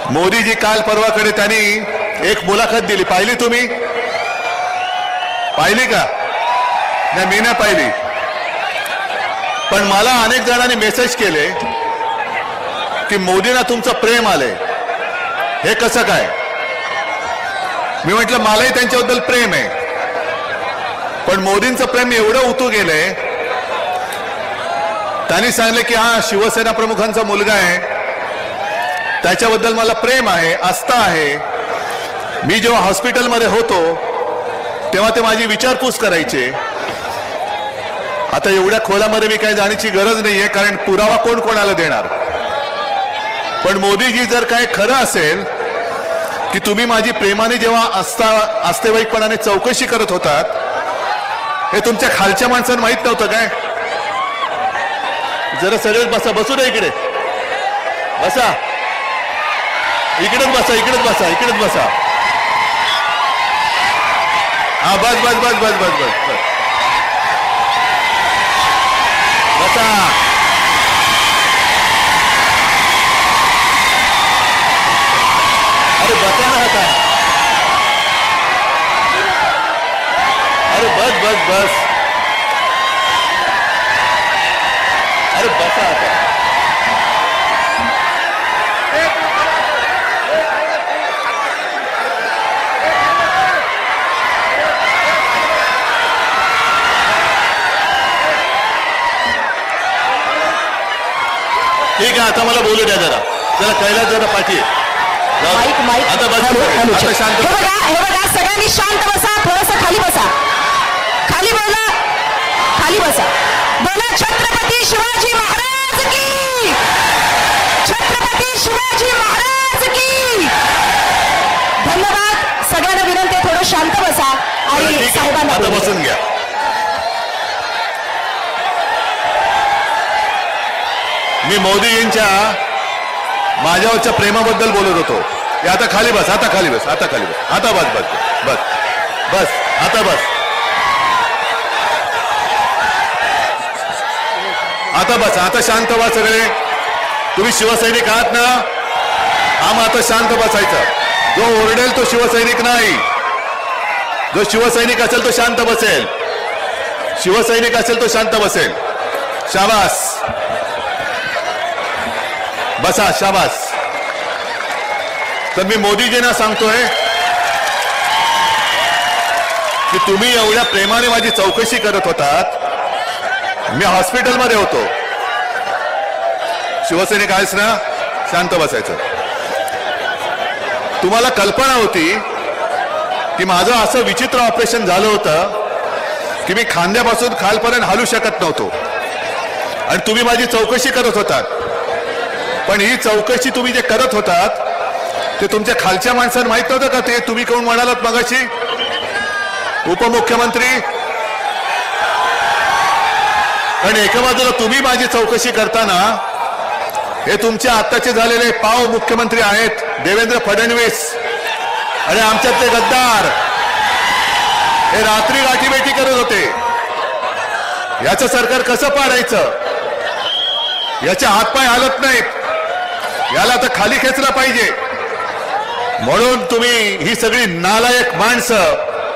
मोदीजी काल परवाकडे त्यांनी एक मुलाखत दिली, पाहिली तुम्ही? पाहिली का? नाही, मी नाही पाहिली, पण मला अनेक जणांनी मेसेज केले की मोदींना तुमचं प्रेम आलंय, हे कसं काय? मी म्हटलं मलाही त्यांच्याबद्दल प्रेम आहे, पण मोदींचं प्रेम एवढं उतू गेलंय. त्यांनी सांगितलं की हा शिवसेना प्रमुखांचा मुलगा आहे, त्याच्याबद्दल मला प्रेम आहे, आस्था आहे. मी जेव्हा हॉस्पिटलमध्ये होतो तेव्हा ते माझी विचारपूस करायचे. आता एवढ्या खोलामध्ये मी काही जाण्याची गरज नाहीये, कारण पुरावा कोण कोणाला देणार. पण मोदीजी, जर काय खरं असेल की तुम्ही माझी प्रेमाने जेव्हा आस्थेवाईकपणाने चौकशी करत होतात, हे तुमच्या खालच्या माणसांना माहित नव्हतं काय? जरा सगळेच बसा, बसू दे, इकडे बसा, इकडेच बसा, इकडेच बसा, इकडेच बसा. हा, बस बस बस बस बस बस बस बसा. अरे बसा ना आता, अरे बस बस बस, अरे बसा आता. ठीक आहे, आता मला बोलू द्या जरा, जरा कैलास जरा पाठी. आता बस, आता शांत. हे बघा, सगळ्यांनी शांत बसा, थोडंसं खाली बसा, खाली बोला, खाली बसा. बोला छत्रपती शिवाजी महाराज की, छत्रपती शिवाजी महाराज की. धन्यवाद. सगळ्यांना विनंती आहे, थोडं शांत बसा आणि साहेबांना आता बसून घ्या. मी मोदीजींच्या माझ्यावरच्या प्रेमाबद्दल बोलत होतो. आता खाली बस, आता खाली बस, आता खाली बस, आता बस बस बस बस, आता बस, आता बस, आता शांत व्हा सगळे. तुम्ही शिवसैनिक आहात ना? आम आता शांत बसायचं. जो ओरडेल तो शिवसैनिक नाही, जो शिवसैनिक असेल तो शांत बसेल, शिवसैनिक असेल तो शांत बसेल. शाबास, बसा, शाबास. तर मी मोदीजींना सांगतोय की तुम्ही एवढ्या प्रेमाने माझी चौकशी करत होतात. मी हॉस्पिटलमध्ये होतो. शिवसैनिक आहेस ना? शांत बसायचं. तुम्हाला कल्पना होती की माझं असं विचित्र ऑपरेशन झालं होतं की मी खांद्यापासून खालपर्यंत हलू शकत नव्हतो, आणि तुम्ही माझी चौकशी करत होतात. पण ही चौकशी तुम्ही जे करत होतात ते तुमच्या खालच्या माणसांना माहित नव्हतं का? ते तुम्ही कोण म्हणालात मगाशी? उपमुख्यमंत्री. पण एका बाजूला तुम्ही माझी चौकशी करताना हे तुमचे आत्ताचे झालेले पाव मुख्यमंत्री आहेत देवेंद्र फडणवीस, आणि आमच्यातले गद्दार हे रात्री गाठीभेटी करत होते. याचं सरकार कसं पाडायचं? याचे हातपाय हालत नाहीत, याला तर खाली खेचला पाहिजे. म्हणून तुम्ही ही सगळी नालायक माणसं,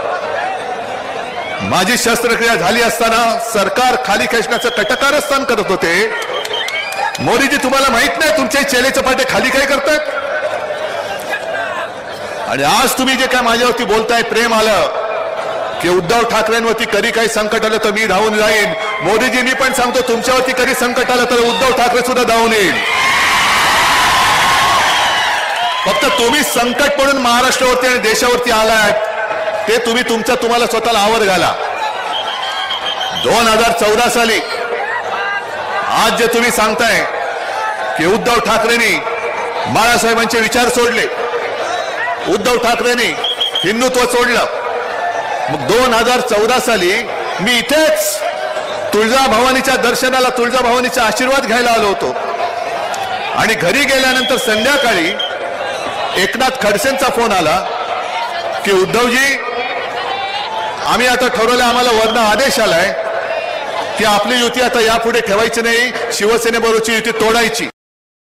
माझी शस्त्रक्रिया झाली असताना सरकार खाली खेचण्याचं कटकारस्थान करत होते. मोदीजी, तुम्हाला माहित नाही तुमचे चेले चपाटे खाली काय करतात? आणि आज तुम्ही जे काय माझ्यावरती बोलताय, प्रेम आलं की उद्धव ठाकरेंवरती कधी काही संकट आलं तर मी धावून जाईन. मोदीजी, मी पण सांगतो, तुमच्यावरती कधी संकट आलं तर उद्धव ठाकरे सुद्धा धावून येईल. फक्त तुम्ही संकट म्हणून महाराष्ट्रावरती आणि देशावरती आलाय, ते तुम्ही तुम्हाला स्वतःला आवर घाला. 2014 साली आज जे तुम्ही सांगताय की उद्धव ठाकरेंनी बाळासाहेबांचे विचार सोडले, उद्धव ठाकरेंनी हिंदुत्व सोडलं, मग 2014 साली मी इथेच तुळजाभवानीच्या दर्शनाला, तुळजाभवानीचा आशीर्वाद घ्यायला आलो होतो. आणि घरी गेल्यानंतर संध्याकाळी एकनाथ खडसेंचा फोन आला की उद्धवजी, आम्ही आता ठरवलं, आम्हाला वरनं आदेश आलाय की आपली युती आता यापुढे ठेवायची नाही, शिवसेनेबरोबरची युती तोडायची.